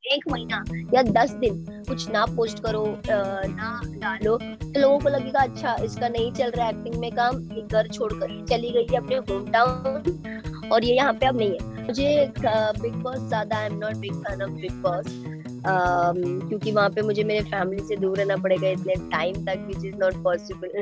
एक महीना या 10 दिन कुछ ना पोस्ट करो, ना डालो, तो लोगों को लगेगा अच्छा इसका नहीं चल रहा एक्टिंग में काम, ये घर छोड़कर ये चली गई है अपने होम टाउन और ये यहाँ पे अब नहीं है। मुझे बिग बॉस ज्यादा, I am not big fan of Bigg Boss, क्योंकि वहां पे मुझे मेरे फैमिली से दूर रहना पड़ेगा इतने टाइम तक, which is not possible.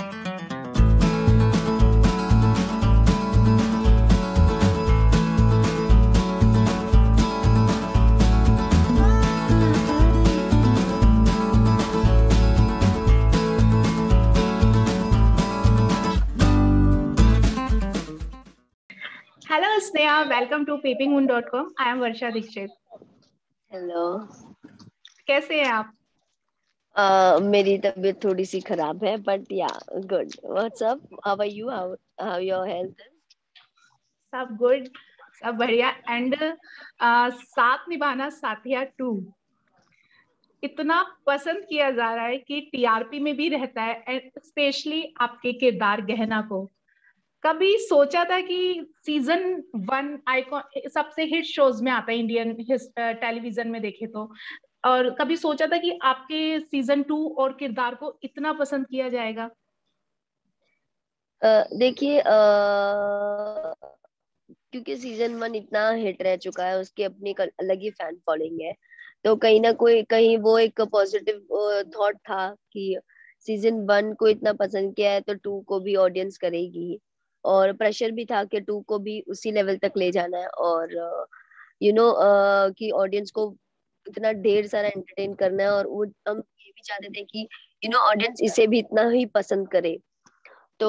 Hello Sneha, welcome to peepingmoon.com. I am Varsha Dikshit. Hello. कैसे हैं आप? मेरी तबीयत थोड़ी सी खराब है, but yeah good. What's up, how are you, how your health? सब गुड, सब बढ़िया। एंड साथ निभाना साथिया 2 इतना पसंद किया जा रहा है कि टीआरपी में भी रहता है, एंड स्पेशली आपके किरदार गहना को। कभी सोचा था कि सीजन 1 आइकॉन सबसे हिट शोज में आता है इंडियन टेलीविजन में देखे तो, और कभी सोचा था कि आपके सीजन 2 और किरदार को इतना पसंद किया जाएगा? देखिए, क्योंकि सीजन 1 इतना हिट रह चुका है, उसकी अपनी एक अलग ही फैन फॉलोइंग है, तो कहीं ना कोई कहीं वो एक पॉजिटिव थॉट था कि सीजन 1 को इतना पसंद किया है तो 2 को भी ऑडियंस करेगी, और प्रेशर भी था कि 2 को भी उसी लेवल तक ले जाना है, और कि ऑडियंस को इतना ढेर सारा एंटरटेन करना है, और वो हम ये भी चाहते थे कि ऑडियंस इसे भी इतना ही पसंद करे। तो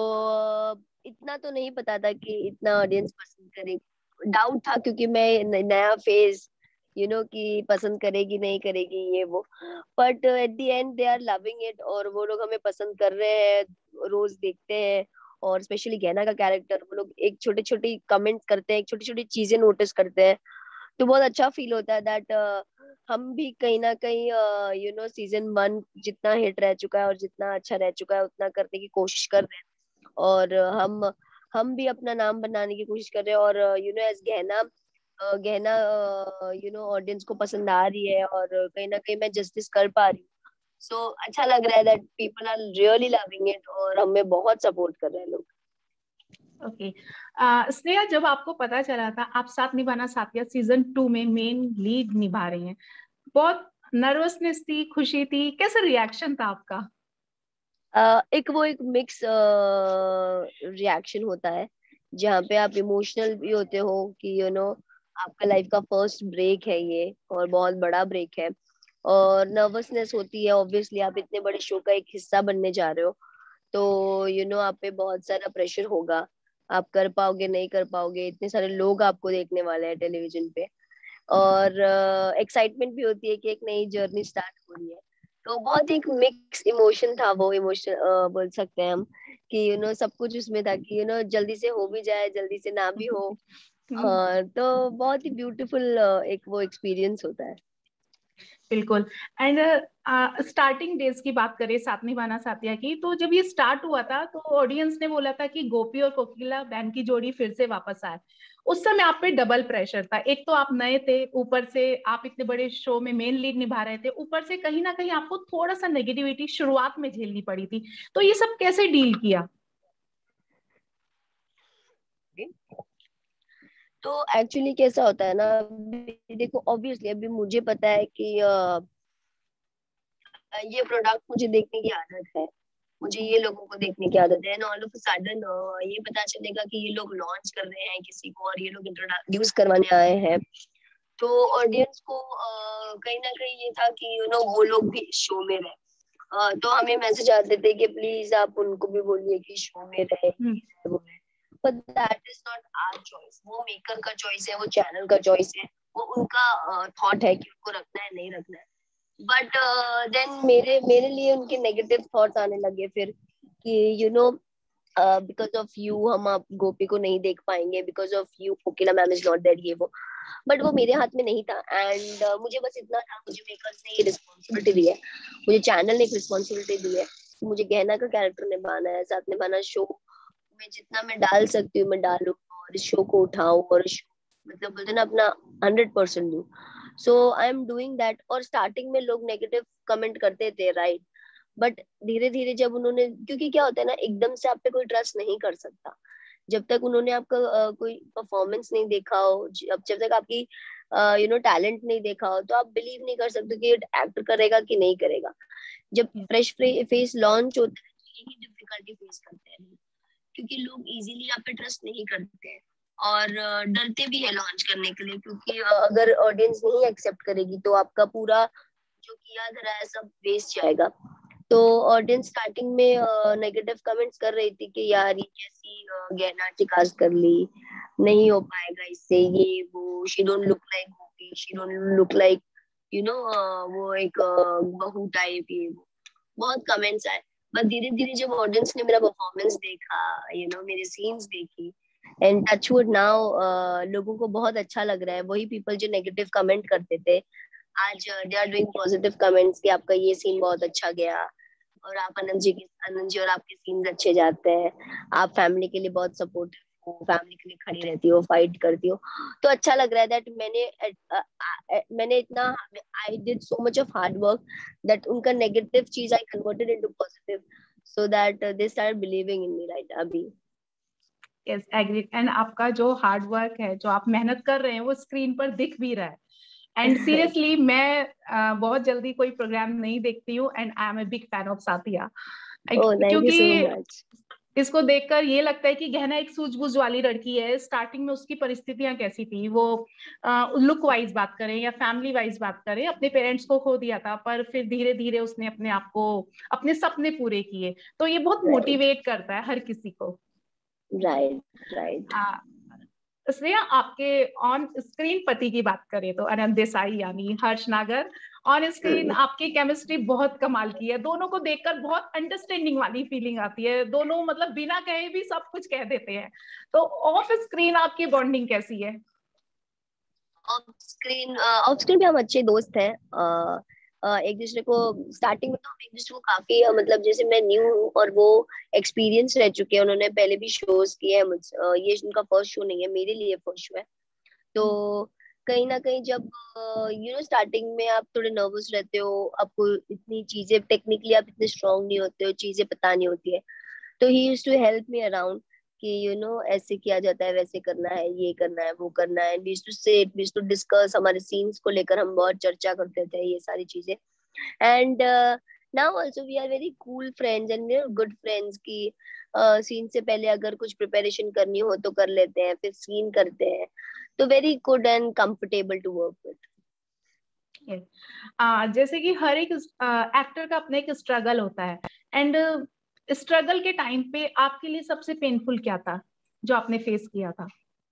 इतना तो नहीं पता था कि इतना ऑडियंस पसंद करेगी, डाउट था क्योंकि मैं नया फेज कि पसंद करेगी नहीं करेगी ये वो, but at the end they are loving it, और वो लोग हमें पसंद कर रहे हैं, रोज देखते हैं। और स्पेशली गहना का कैरेक्टर, वो लोग एक छोटे छोटे कमेंट्स करते हैं, एक छोटी छोटी चीजें नोटिस करते हैं, तो बहुत अच्छा फील होता है दैट हम भी कहीं ना कहीं सीजन 1 जितना हिट रह चुका है और जितना अच्छा रह चुका है उतना करने की कोशिश कर रहे हैं, और हम भी अपना नाम बनाने की कोशिश कर रहे हैं, और एज गहना, गहना ऑडियंस को पसंद आ रही है, और कहीं ना कहीं मैं जस्टिस कर पा रही हूँ। सो अच्छा लग रहा है that people are really loving it, और हमें बहुत सपोर्ट कर रहे हैं लोग। ओके। स्नेहा, जब आपको पता चला था आप साथ निभाना साथिया सीजन 2 में मेन लीड निभा रही हैं, बहुत नर्वसनेस थी, खुशी थी, कैसा रिएक्शन था आपका? एक मिक्स रिएक्शन होता है, जहाँ पे आप इमोशनल भी होते हो कि आपका लाइफ का फर्स्ट ब्रेक है ये, और बहुत बड़ा ब्रेक है, और नर्वसनेस होती है ऑब्वियसली, आप इतने बड़े शो का एक हिस्सा बनने जा रहे हो, तो आप पे बहुत सारा प्रेशर होगा, आप कर पाओगे नहीं कर पाओगे, इतने सारे लोग आपको देखने वाले हैं टेलीविजन पे, और एक्साइटमेंट भी होती है कि एक नई जर्नी स्टार्ट हो रही है। तो बहुत एक मिक्स इमोशन था, वो इमोशन बोल सकते हैं हम कि सब कुछ उसमें था कि जल्दी से हो भी जाए, जल्दी से ना भी हो। तो बहुत ही ब्यूटीफुल एक वो एक्सपीरियंस होता है। बिल्कुल। एंड स्टार्टिंग डेज की बात करें साथ निभाना साथिया की, तो जब ये स्टार्ट हुआ था तो ऑडियंस ने बोला था कि गोपी और कोकिला बहन की जोड़ी फिर से वापस आए। उस समय आप पे डबल प्रेशर था, एक तो आप नए थे, ऊपर से आप इतने बड़े शो में मेन लीड निभा रहे थे, ऊपर से कहीं ना कहीं आपको थोड़ा सा नेगेटिविटी शुरुआत में झेलनी पड़ी थी। तो ये सब कैसे डील किया? तो एक्चुअली कैसा होता है ना, देखो ऑब्वियसली अभी मुझे पता है कि ये प्रोडक्ट मुझे देखने की आदत है, मुझे ये लोगों को देखने की आदत है, ऑल ऑफ सडन ये पता चलेगा कि ये लोग लॉन्च कर रहे हैं किसी को, और ये लोग इंट्रोड्यूस करवाने आए हैं, तो ऑडियंस को कहीं ना कहीं ये था कि वो लोग भी शो में रहे। तो हमें मैसेज आते थे कि प्लीज आप उनको भी बोलिए कि शो में रहे, ये रहे, वो रहे, but that is not our choice, वो मेकर का चॉइस है, वो चैनल का चॉइस है, वो उनका थॉट है कि उनको रखना है नहीं रखना है। बट देन मेरे मेरे लिए उनके नेगेटिव थॉट्स आने लगे फिर कि बिकॉज ऑफ यू हम आप गोपी को नहीं देख पाएंगे, because of you Kokila ma'am is not there, ये वो। बट वो मेरे हाथ में नहीं था, एंड मुझे बस इतना था, मुझे मेकर्स ने ये रिस्पॉन्सिबिलिटी दी है, मुझे चैनल ने एक रिस्पॉन्सिबिलिटी दी है, मुझे गहना का कैरेक्टर निभाना है, साथ निभाना, शो में जितना मैं डाल सकती हूँ मैं डालूँ, और इस शो को उठाऊं, और शो मतलब बोलते ना अपना 100% दूं। So I am doing that. और स्टार्टिंग में लोग नेगेटिव कमेंट करते थे, राइट, बट धीरे धीरे जब उन्होंने, क्योंकि क्या होता है ना, एकदम से आप पे कोई ट्रस्ट नहीं कर सकता जब तक उन्होंने आपका कोई परफॉर्मेंस नहीं देखा हो, जब तक आपकी टैलेंट नहीं देखा हो, तो आप बिलीव नहीं कर सकते कि एक्ट करेगा कि नहीं करेगा। जब फ्रेश फेस लॉन्च होता है तो यही डिफिकल्टी फेस करते हैं, क्योंकि लोग इजीली आप पे ट्रस्ट नहीं करते हैं और डरते भी है लॉन्च करने के लिए, क्योंकि अगर ऑडियंस नहीं एक्सेप्ट करेगी तो आपका पूरा जो किया धरा है सब वेस्ट जाएगा। तो ऑडियंस स्टार्टिंग में नेगेटिव कमेंट्स कर रही थी कि यार ये कैसी गहना कास्ट कर ली, नहीं हो पाएगा इससे, ये वो, she don't look like movie, she don't look like वो एक बहू टाइप, ये वो बहुत कमेंट्स आए। बट धीरे धीरे जब ऑडियंस ने मेरा परफॉर्मेंस देखा, मेरे सीन्स देखी, एंड टचवुड नाउ लोगों को बहुत अच्छा लग रहा है। वही पीपल जो नेगेटिव कमेंट करते थे, आज they are doing positive comments कि आपका ये सीन बहुत अच्छा गया, और आप आनंद जी और आपके सीन्स अच्छे जाते हैं, आप फैमिली के लिए बहुत सपोर्टिव हो, फैमिली के लिए खड़ी रहती हो, फाइट करती हो। तो अच्छा लग रहा है दैट मैंने इतना, I did so much of hard work that उनका नेगेटिव चीज I converted into positive, so that they start believing in me right अभी। Yes agree. एंड आपका जो हार्ड वर्क है, जो आप मेहनत कर रहे हैं, वो स्क्रीन पर दिख भी रहा है। एंड सीरियसली मैं बहुत जल्दी कोई प्रोग्राम नहीं देखती हूँ, and I am a big fan of Saathiya, oh thank you क्योंकि सो मच। इसको देखकर ये लगता है कि गहना एक सूझबूझ वाली लड़की है। स्टार्टिंग में उसकी परिस्थितियां कैसी थी, वो लुक वाइज बात करें या फैमिली वाइज बात करें, अपने पेरेंट्स को खो दिया था, पर फिर धीरे धीरे उसने अपने आप को, अपने सपने पूरे किए। तो ये बहुत राइट मोटिवेट करता है हर किसी को। Right right. श्रेया, आपके ऑन स्क्रीन पति की बात करें तो अनंत देसाई यानी हर्ष नागर, ऑन स्क्रीन आपकी केमिस्ट्री बहुत कमाल की है। दोनों को देखकर बहुत अंडरस्टैंडिंग वाली फीलिंग आती है। दोनों मतलब बिना कहे भी सब कुछ कह देते हैं। तो ऑफ स्क्रीन आपकी बॉन्डिंग कैसी है? ऑफ स्क्रीन भी हम अच्छे दोस्त हैं। एक दूसरे को, स्टार्टिंग में तो हम एक दूसरे को काफी मतलब जैसे मैं न्यू हूँ और वो एक्सपीरियंस रह चुके हैं, उन्होंने पहले भी शोज किए हैं मुझसे, ये उनका फर्स्ट शो नहीं है, मेरे लिए फर्स्ट शो है। तो कहीं ना कहीं जब स्टार्टिंग में आप थोड़े नर्वस रहते हो, आपको इतनी चीजें टेक्निकली आप इतने स्ट्रांग नहीं होते हो, चीजें पता नहीं होती है, तो he used to help me around कि ऐसे किया जाता है, वैसे करना है, ये करना है, वो करना है, we used to sit, we used to discuss, हमारे सीन्स को लेकर हम बहुत चर्चा करते थे, ये सारी चीजें। And now also we are very cool friends and we are good friends की सीन से पहले अगर कुछ प्रिपरेशन करनी हो तो कर लेते हैं, फिर सीन करते हैं, तो very good and comfortable to work with. जैसे कि हर एक एक्टर का अपना एक स्ट्रगल होता है, एंड स्ट्रगल के टाइम पे आपके लिए सबसे पेनफुल क्या था जो आपने फेस किया था?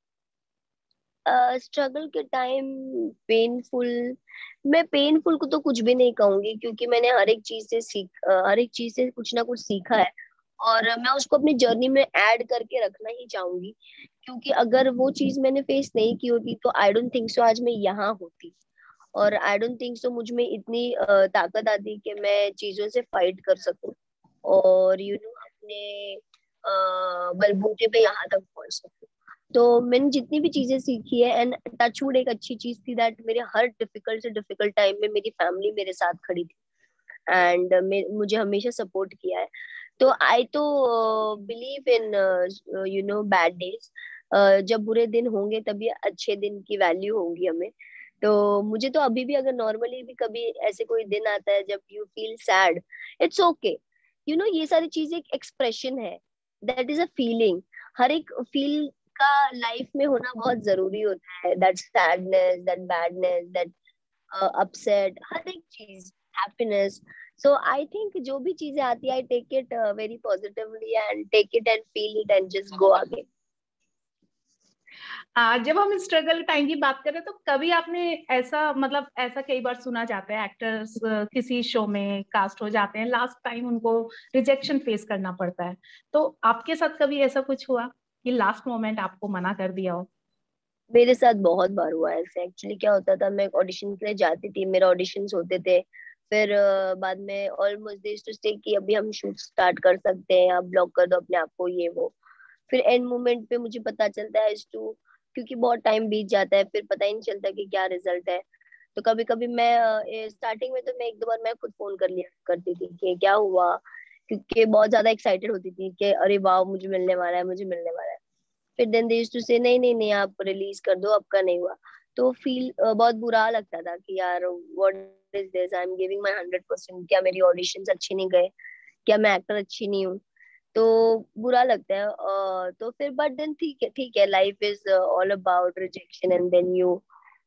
स्ट्रगल के टाइम पेनफुल, मैं पेनफुल को तो कुछ भी नहीं कहूंगी, क्योंकि मैंने हर एक चीज से कुछ ना कुछ सीखा है, और मैं उसको अपनी जर्नी में ऐड करके रखना ही चाहूंगी, क्योंकि अगर वो चीज मैंने फेस नहीं की होती तो आई डोंट थिंक सो आज मैं यहाँ होती, और आई डोंट थिंक सो मुझ में इतनी ताकत आती कि मैं चीजों से फाइट कर सकूं, और अपने बलबूते पे यहाँ तक पहुंच सकूं। तो मैंने जितनी भी चीजें सीखी है, एंड टचवुड एक अच्छी चीज थी दैट मेरे हर डिफिकल्ट से डिफिकल्ट टाइम में मेरी फैमिली मेरे साथ खड़ी थी, एंड मुझे हमेशा सपोर्ट किया है। तो आई तो बिलीव इन बैड डेज, जब बुरे दिन होंगे तभी अच्छे दिन की वैल्यू होगी हमें। तो मुझे तो अभी भी अगर नॉर्मली भी कभी ऐसे कोई दिन आता है जब you feel sad, it's okay, ये सारी चीजें एक एक्सप्रेशन है, दैट इज अ फीलिंग, हर एक फील का लाइफ में होना बहुत जरूरी होता है, that sadness, that badness, that upset, हर एक चीज, हैप्पीनेस। सो आई थिंक जो भी चीजें आती है I take it very positively and take it and feel it and just go आगे। जब हम स्ट्रगल टाइम की बात करें तो कभी आपने ऐसा, मतलब ऐसा कई बार सुना जाता है एक्टर्स किसी शो में कास्ट हो जाते हैं, लास्ट टाइम उनको रिजेक्शन फेस करना पड़ता है। तो आपके साथ कभी ऐसा कुछ हुआ कि लास्ट मोमेंट आपको मना कर दिया हो? मेरे साथ बहुत बार हुआ है ऐसे। एक्चुअली क्या होता था, मैं ऑडिशन के लिए जाती थी, मेरे ऑडिशंस होते थे, फिर बाद में ऑलमोस्ट दे टू से कि अभी हम शूट स्टार्ट कर सकते हैं, आप ब्लॉक कर दो अपने आप को, ये वो, फिर एंड मोमेंट पे मुझे पता चलता है इस टू, क्योंकि बहुत टाइम बीत जाता है, फिर पता ही नहीं चलता कि क्या रिजल्ट है। तो कभी कभी मैं स्टार्टिंग में तो मैं एक दो बार मैं खुद फोन कर लिया करती थी कि क्या हुआ, क्योंकि बहुत ज्यादा एक्साइटेड होती थी कि अरे वाह मुझे मिलने वाला है, मुझे मिलने वाला है। फिर देन दे यूज्ड टू से नहीं नहीं नहीं आप रिलीज कर दो, आपका नहीं हुआ। तो फील बहुत बुरा लगता था कि यार what is this, I am giving my 100%, क्या मेरी ऑडिशंस अच्छी नहीं गए, क्या मैं एक्टर अच्छी नहीं हूँ। तो बुरा लगता है। तो फिर बट देन ठीक है, ठीक है, life is all about rejection and then you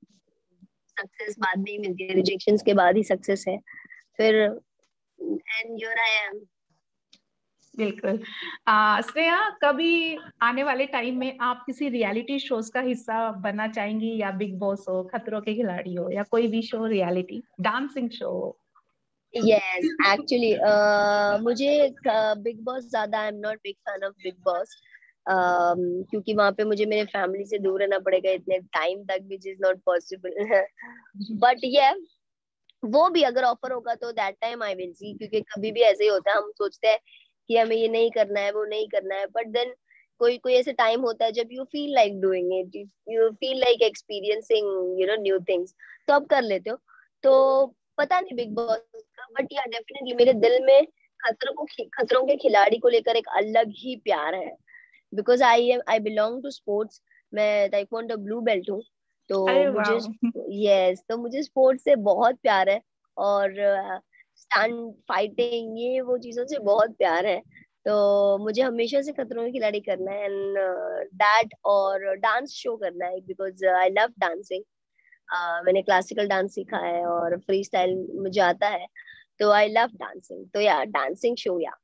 success बाद में ही मिलती है, रिजेक्शंस के बाद ही सक्सेस है फिर। And here I am. बिल्कुल। श्रेया, कभी आने वाले टाइम में आप किसी रियलिटी शोज का हिस्सा बनना चाहेंगी, या बिग बॉस हो, खतरों के खिलाड़ी हो, या कोई भी शो, रियलिटी डांसिंग शो हो? यस एक्चुअली मुझे बिग बॉस ज्यादा, I am not big fan of Bigg Boss, क्योंकि वहां पे मुझे मेरे फैमिली से दूर रहना पड़ेगा इतने टाइम तक, which is not possible. But ये वो भी अगर ऑफर होगा तो that time I will see, क्योंकि कभी भी ऐसे ही होता है, हम सोचते हैं कि हमें ये नहीं करना है, वो नहीं करना है, बट देन कोई कोई ऐसे टाइम होता है जब you feel like doing it, you feel like experiencing new things, तो आप कर लेते हो। तो पता नहीं बिग बॉस का, बट या डेफिनेटली मेरे दिल में खतरों के खिलाड़ी को लेकर एक अलग ही प्यार है, because I belong to sports. मैं ताइक्वांडो ब्लू बेल्ट हूँ। तो अरे मुझे, वाह। यस, तो मुझे स्पोर्ट्स से बहुत प्यार है, और स्टंट फाइटिंग ये वो चीजों से बहुत प्यार है। तो मुझे हमेशा से खतरों के खिलाड़ी करना है, एंड दैट और डांस शो करना है, बिकॉज आई लव डांसिंग। मैंने क्लासिकल डांस सीखा है और फ्री स्टाइल मुझे आता है, तो आई लव डांसिंग, तो या डांसिंग शो या।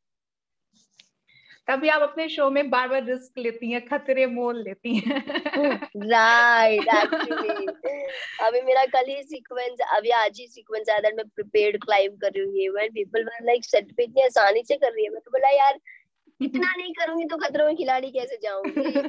तभी आप अपने शो में बार बार रिस्क लेती हैं, खतरे मोल लेती हैं। राइट एक्चुअली अभी मेरा कल ही सीक्वेंस, अभी आज ही सीक्वेंस आया था, मैं प्रिपेयर्ड क्लाइम कर रही हूँ, ये when people were like set पे इतनी आसानी से कर रही है, मैं तो बोला यार इतना नहीं करूंगी तो खतरों में खिलाड़ी कैसे जाऊंगी।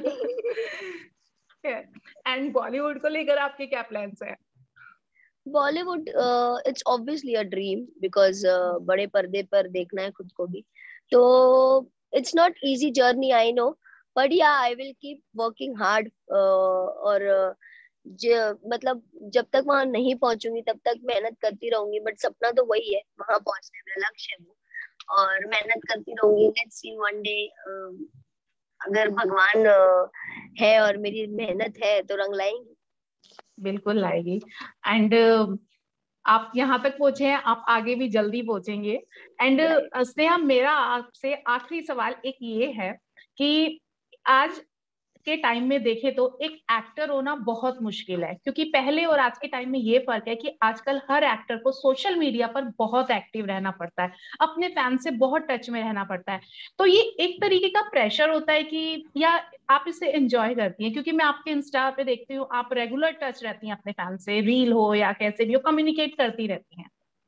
एंड बॉलीवुड को लेकर आपके क्या प्लान्स हैं? Bollywood it's obviously a dream, because बड़े पर्दे पर देखना है खुद को भी, तो it's not easy journey I know, but yeah I will keep working hard. और मतलब जब तक वहां नहीं पहुंचूंगी तब तक मेहनत करती रहूंगी, बट सपना तो वही है, वहां पहुंचने मेरा लक्ष्य है वो, और मेहनत करती रहूंगी। लेट्स सी वन डे अगर भगवान है और मेरी मेहनत है तो रंग लाएंगे। बिल्कुल लाएगी। एंड आप यहाँ तक पहुंचे हैं, आप आगे भी जल्दी पहुंचेंगे। And right. स्नेहा, मेरा आपसे आखिरी सवाल एक ये है कि आज के टाइम में देखे तो एक एक्टर होना बहुत मुश्किल है, क्योंकि पहले और आज के टाइम में ये फर्क है कि आजकल हर एक्टर को सोशल मीडिया पर बहुत एक्टिव रहना पड़ता है, अपने फैन से बहुत टच में रहना पड़ता है। तो ये एक तरीके का प्रेशर होता है कि, या आप इसे एंजॉय करती हैं? क्योंकि मैं आपके इंस्टा पे देखती हूँ, आप रेगुलर टच रहती हैं अपने फैन से, रील हो या कैसे भी हो, कम्युनिकेट करती रहती हैं।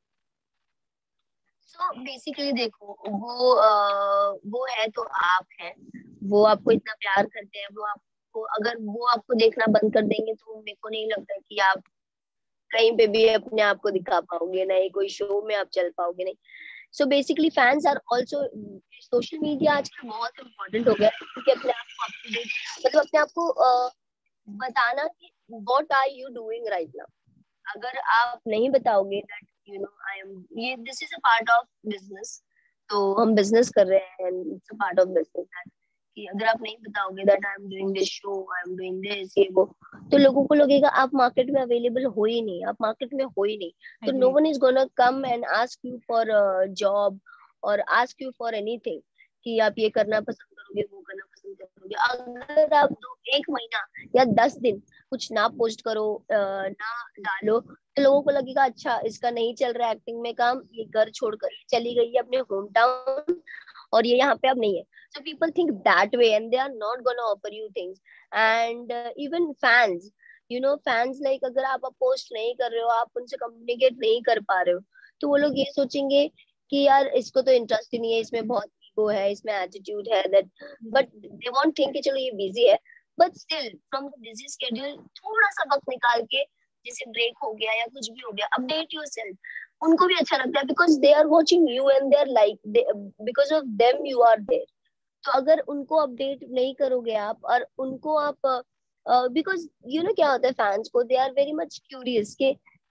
सो बेसिकली देखो, वो है तो आप है, वो आपको इतना प्यार करते हैं, वो आपको, अगर वो आपको देखना बंद कर देंगे तो मेरे को नहीं लगता कि आप कहीं पे भी अपने आप को दिखा पाओगे, ना ही कोई शो में आप चल पाओगे, नहीं। So basically fans are also, social media आजकल बहुत इम्पोर्टेंट हो गया है, क्योंकि अपने आप को अपडेट, मतलब अपने आप को बताना कि what are you doing right now. अगर आप नहीं बताओगे दैट आई एम, ये this is a part of business, तो हम बिजनेस कर रहे हैं, it's a part of business, कि अगर आप नहीं बताओगे that I am doing this show, I am doing this ये वो, तो लोगों को लगेगा आप मार्केट में अवेलेबल हो ही नहीं, आप मार्केट में हो ही नहीं, तो no agree. One is gonna come and ask you for job और आस्क यू फॉर एनीथिंग, कि आप ये करना पसंद करोगे, वो करना पसंद करोगे। अगर आप दो एक महीना या 10 दिन कुछ ना पोस्ट करो, ना डालो, तो लोगों को लगेगा अच्छा इसका नहीं चल रहा एक्टिंग में काम, ये घर छोड़कर चली गई है अपने होम टाउन, और ये यहाँ पे अब नहीं है। So people think that way and they are not gonna offer you things. And even fans, fans like अगर आप पोस्ट नहीं कर रहे हो, आप उनसे कम्युनिकेट नहीं कर पा रहे हो, तो वो लोग ये सोचेंगे कि यार इसको तो इंटरेस्ट ही नहीं है, इसमें बहुत ईगो है, इसमें एटीट्यूड है, that, but they won't think कि चलो ये बिजी है, but still from the busy schedule थोड़ा सा वक्त निकाल के, जैसे ब्रेक हो गया या कुछ भी हो गया, अपडेट योरसेल्फ, उनको भी अच्छा लगता है, because they are watching you and they are like, because of them you are there. तो अगर उनको अपडेट नहीं करोगे आप, और उनको आप, बिकॉज क्या होता है फैंस को, they are very much curious के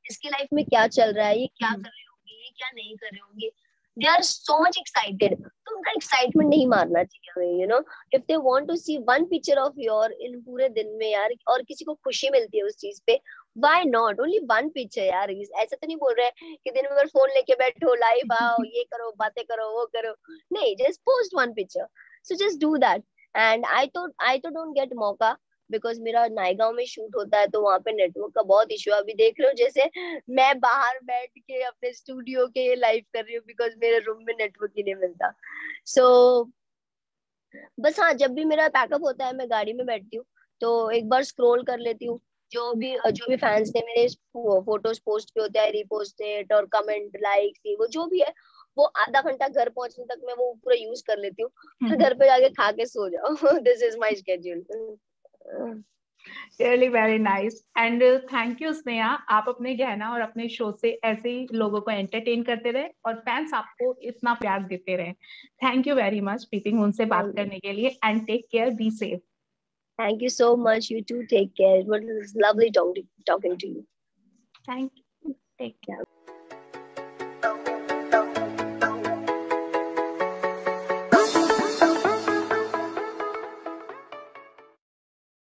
इसकी लाइफ में क्या चल रहा है, ये क्या कर रहे होंगे, ये क्या नहीं कर रहे होंगे, they are so much excited. तो उनका एक्साइटमेंट नहीं मारना चाहिए हमें, you know. If they want to see one picture of your in पूरे दिन में यार, और किसी को खुशी मिलती है उस चीज पे, why not only one picture यार। ऐसा तो नहीं बोल रहे हैं कि दिन भर फोन लेके बैठो, लाइव आओ, ये करो, बातें करो, वो करो, नहीं, just post one picture. So just do that. And I तो डोंट गेट मौका, बिकॉज मेरा नायगांव में शूट होता है, तो वहां पे नेटवर्क का बहुत इशू है। अभी देख लो, जैसे मैं बाहर बैठ के अपने स्टूडियो के लाइव कर रही हूँ, बिकॉज मेरे रूम में नेटवर्क ही नहीं मिलता। सो बस हाँ, जब भी मेरा पैकअप होता है, मैं गाड़ी में बैठती हूँ, तो एक बार स्क्रॉल कर लेती हूँ। जो भी फैंस ने मेरे फोटोज पोस्ट किए होते हैं, रिपोस्टेड और कमेंट, लाइक, वो जो भी है, वो आधा घंटा घर पहुंचने तक मैं वो पूरा यूज कर लेती हूँ। फिर घर पे जाके खा के सो जाओ। This is my schedule. Really very nice and thank you Sneha, आप अपने गहना और अपने शो से ऐसे ही लोगों को एंटरटेन करते रहे और फैंस आपको इतना प्यार देते रहे। Thank you very much Preeti उनसे बात करने के लिए and take care, be safe. Thank you so much. You too. Take care. It was lovely talking to you. Thank you, take care.